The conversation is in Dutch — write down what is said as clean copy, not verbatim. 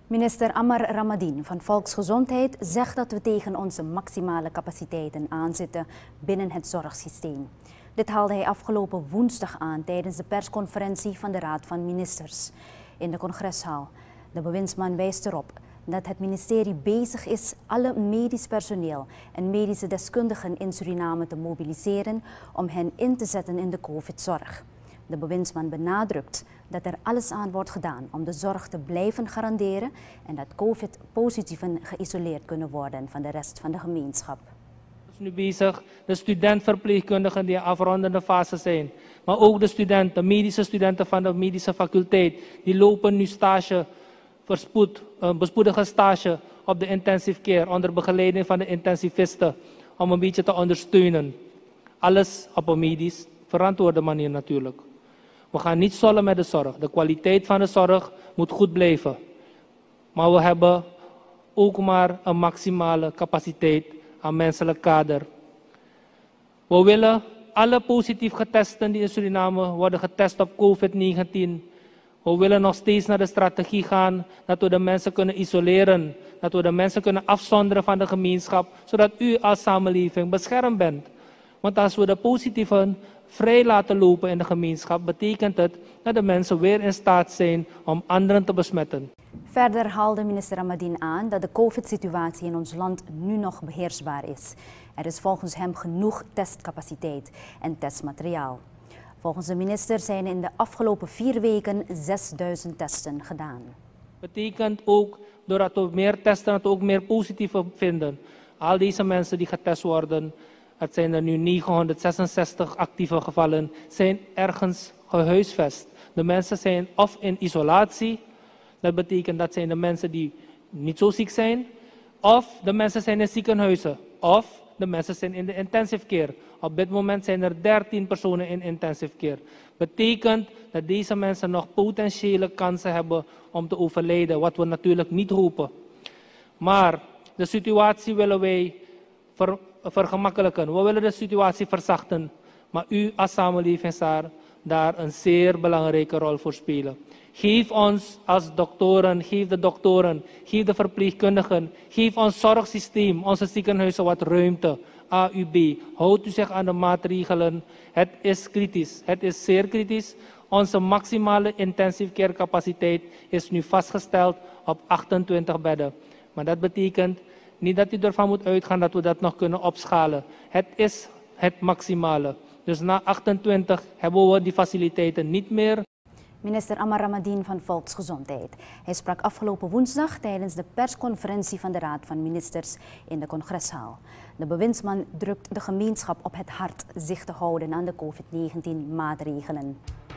Minister Ammar Ramadeen van Volksgezondheid zegt dat we tegen onze maximale capaciteiten aanzitten binnen het zorgsysteem. Dit haalde hij afgelopen woensdag aan tijdens de persconferentie van de Raad van Ministers in de Congresszaal. De bewindsman wijst erop dat het ministerie bezig is alle medisch personeel en medische deskundigen in Suriname te mobiliseren om hen in te zetten in de COVID-zorg. De bewindsman benadrukt dat er alles aan wordt gedaan om de zorg te blijven garanderen en dat COVID-positieven geïsoleerd kunnen worden van de rest van de gemeenschap. We zijn nu bezig, de studentverpleegkundigen die in afrondende fase zijn, maar ook de studenten, medische studenten van de medische faculteit, die lopen nu stage, bespoedige stage op de intensive care onder begeleiding van de intensivisten om een beetje te ondersteunen. Alles op een medisch verantwoorde manier natuurlijk. We gaan niet sollen met de zorg. De kwaliteit van de zorg moet goed blijven. Maar we hebben ook maar een maximale capaciteit aan menselijk kader. We willen alle positief getesten die in Suriname worden getest op COVID-19. We willen nog steeds naar de strategie gaan dat we de mensen kunnen isoleren. Dat we de mensen kunnen afzonderen van de gemeenschap, zodat u als samenleving beschermd bent. Want als we de positieven vrij laten lopen in de gemeenschap, betekent het dat de mensen weer in staat zijn om anderen te besmetten. Verder haalde minister Ramadeen aan dat de COVID-situatie in ons land nu nog beheersbaar is. Er is volgens hem genoeg testcapaciteit en testmateriaal. Volgens de minister zijn in de afgelopen 4 weken 6000 testen gedaan. Betekent ook, doordat we meer testen, dat we ook meer positieve vinden. Al deze mensen die getest worden, het zijn er nu 966 actieve gevallen, zijn ergens gehuisvest. De mensen zijn of in isolatie, dat betekent dat zijn de mensen die niet zo ziek zijn, of de mensen zijn in ziekenhuizen, of de mensen zijn in de intensive care. Op dit moment zijn er 13 personen in intensive care. Betekent dat deze mensen nog potentiële kansen hebben om te overlijden, wat we natuurlijk niet hopen. Maar de situatie willen wij vergemakkelijken. We willen de situatie verzachten. Maar u als samenleving daar een zeer belangrijke rol voor spelen. Geef ons als doktoren, geef de doktoren, geef de verpleegkundigen, geef ons zorgsysteem, onze ziekenhuizen wat ruimte. AUB, houdt u zich aan de maatregelen. Het is kritisch, het is zeer kritisch. Onze maximale intensive care capaciteit is nu vastgesteld op 28 bedden. Maar dat betekent niet dat u ervan moet uitgaan dat we dat nog kunnen opschalen. Het is het maximale. Dus na 28 hebben we die faciliteiten niet meer. Minister Ammar Ramadeen van Volksgezondheid. Hij sprak afgelopen woensdag tijdens de persconferentie van de Raad van Ministers in de Congresszaal. De bewindsman drukt de gemeenschap op het hart zich te houden aan de COVID-19 maatregelen.